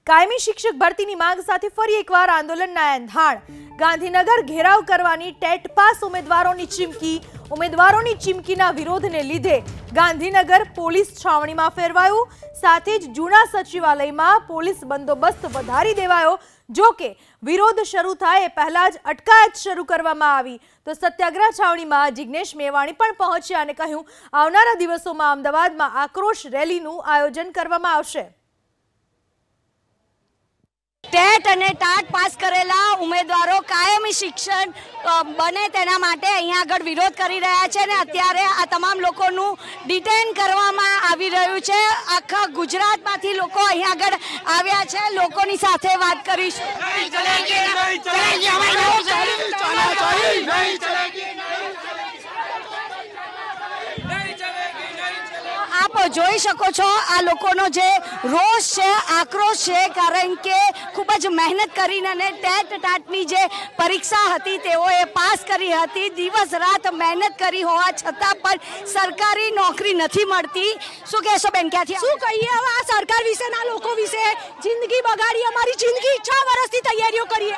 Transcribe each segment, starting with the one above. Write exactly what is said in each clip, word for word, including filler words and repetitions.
કાયમી શિક્ષક ભરતીની માંગ સાથે ફરી એકવાર આંદોલનના એંધાણ। ગાંધીનગર ઘેરાવ કરવાની ટેટ પાસ ઉમેદવારોની ચીમકી। ઉમેદવારોની ચીમકીના વિરોધને લીધે ગાંધીનગર પોલીસ છાવણીમાં ફેરવાયું, સાથે જ જૂના સચિવાલયમાં પોલીસ બંદોબસ્ત વધારી દેવાયો। જો કે વિરોધ શરૂ થાય એ પહેલા જ અટકાયત શરૂ કરવામાં આવી તો સત્યાગ્રહ છાવણીમાં જિગ્નેશ મેવાણી પણ પહોંચ્યા અને કહ્યું, આવનારા દિવસોમાં અમદાવાદમાં આક્રોશ રેલીનું આયોજન કરવામાં આવશે। ટેટ અને ટાટ પાસ કરેલા ઉમેદવારો કાયમી શિક્ષણ બને તેના માટે અહીંયા આગળ વિરોધ કરી રહ્યા છે અને અત્યારે આ તમામ લોકોનું ડિટેન કરવામાં આવી રહ્યું છે। આખા ગુજરાતમાંથી લોકો અહીંયા આગળ આવ્યા છે, લોકોની સાથે વાત કરીશું। આપ જોઈ શકો છો આ લોકોનો જે રોષ છે, આક્રોશ છે, કારણ કે ખૂબ જ મહેનત કરીને અને ટેટ ટાટની જે પરીક્ષા હતી તેઓએ પાસ કરી હતી, દિવસ રાત મહેનત કરી હોવા છતાં પણ સરકારી નોકરી નથી મળતી। શું કહેશો બેન, ક્યાંથી શું કહીએ હવે આ સરકાર વિશેના લોકો વિશે? જિંદગી બગાડી, અમારી જિંદગી છ વર્ષથી તૈયારીઓ કરીએ।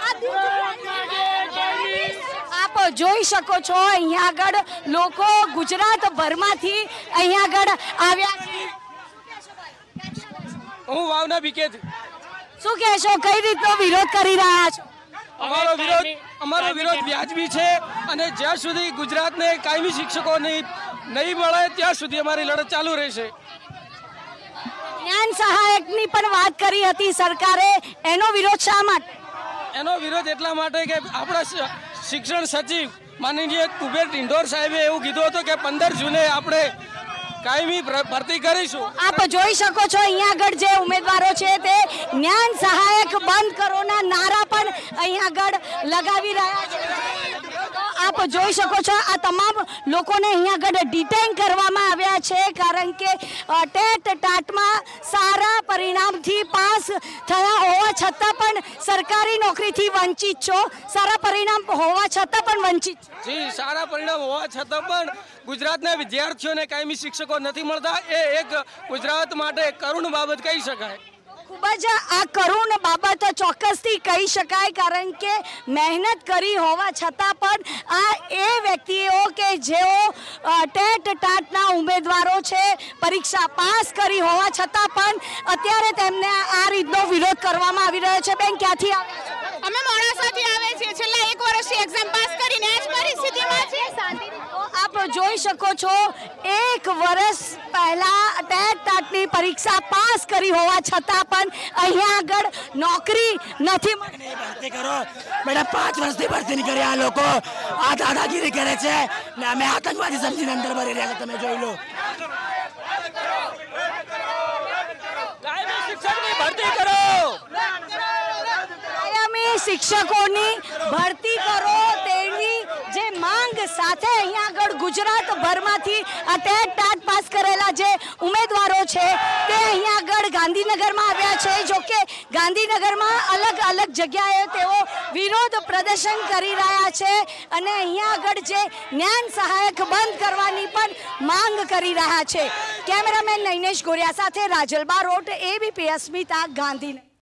આપ જોઈ શકો છો અહીંયા આગળ લોકો ગુજરાતભરમાંથી અહીંયા આગળ આવ્યા છે। હું વાવના બીકેથી। શું કહેશો, કઈ રીતનો વિરોધ કરી રહ્યા છો? અમારો વિરોધ અમારો વિરોધ વ્યાજબી છે અને જ્યાં સુધી ગુજરાતને કાયમી શિક્ષકોની નહીં મળે ત્યાં સુધી અમારી લડત ચાલુ રહેશે। જ્ઞાન સહાયકની પણ વાત કરી હતી સરકારે, એનો વિરોધ શા માટે? એનો વિરોધ એટલા માટે કે આપણા શિક્ષણ સચિવ માનનીય કુબેર ડિંડોર સાહેબે એવું કીધું હતું કે પંદર જૂને આપણે કાયમી ભરતી કરીશું। આપ જોઈ શકો છો અહીંયા આગળ જે ઉમેદવારો છે તે જ્ઞાન સહાયક બંધ કરોના નારા પણ અહીંયા આગળ લગાવી રહ્યા છે। આપ જોઈ શકો છો આ તમામ લોકોને અહીંયા આગળ ડિટેન કરવામાં આવ્યા છે, કારણ કે ટેટ ટાટમાં સારા પરિણામથી પાસ થયા હોવા છતાં પણ સરકારી નોકરીથી વંચિત છો। સારા પરિણામ હોવા છતાં પણ વંચિત છો? જી, સારા પરિણામ હોવા છતાં પણ ગુજરાતના વિદ્યાર્થીઓને કાયમી શિક્ષકો નથી મળતા, એ એક ગુજરાત માટે કરુણ બાબત કહી શકાય। ખૂબ જ આ કરુણ બાબત ચોક્કસથી કહી શકાય, કારણ કે મહેનત કરી હોવા છતાં પણ આ એ વ્યક્તિઓ કે જેઓ ટેટ ટાટના ઉમેદવારો છે, પરીક્ષા પાસ કરી હોવા છતાં પણ અત્યારે તેમને આ રીતનો વિરોધ કરવામાં આવી રહ્યો છે। બેન, ક્યાંથી આવ્યા છો? અમે મોડાસાથી આવે છે, છેલ્લા એક વર્ષથી એક્ઝામ પાસ કરીને આ જ પરિસ્થિતિમાં છે। આપ જોઈ શકો છો એક વર્ષ પહેલા ટેટ ટાટની પરીક્ષા પાસ કરી હોવા છતાં પણ અહીંયા આગળ નોકરી નથી મળતી। ભરતી કરો બેટા, પાંચ વર્ષથી ભરતી નહીં કરી આ લોકો, આ દાદાગીરી કરે છે ને અમે આતંકવાદી સમજીને અંદર ભરી રહ્યા છે। તમે જોઈ લો, કાયમી શિક્ષકની ભરતી કરો, કાયમી શિક્ષકોની ભરતી કરો તેની જે માંગ સાથે અહીંયા આગળ ગુજરાત ભરમાંથી આ ટેટ ટાટ પાસ કરેલા જે ઉમેદવારો છે તે અહીંયા આગળ ગાંધીનગરમાં આવ્યા છે। જો કે ગાંધીનગરમાં અલગ અલગ જગ્યાએ તેઓ વિરોધ પ્રદર્શન કરી રહ્યા છે અને અહીંયા આગળ જે જ્ઞાન સહાયક બંધ કરવાની પણ માંગ કરી રહ્યા છે। કેમેરામેન નૈનેશ ગોરિયા સાથે રાજલ બારોટ, એબીપી અસ્મિતા, ગાંધીનગર।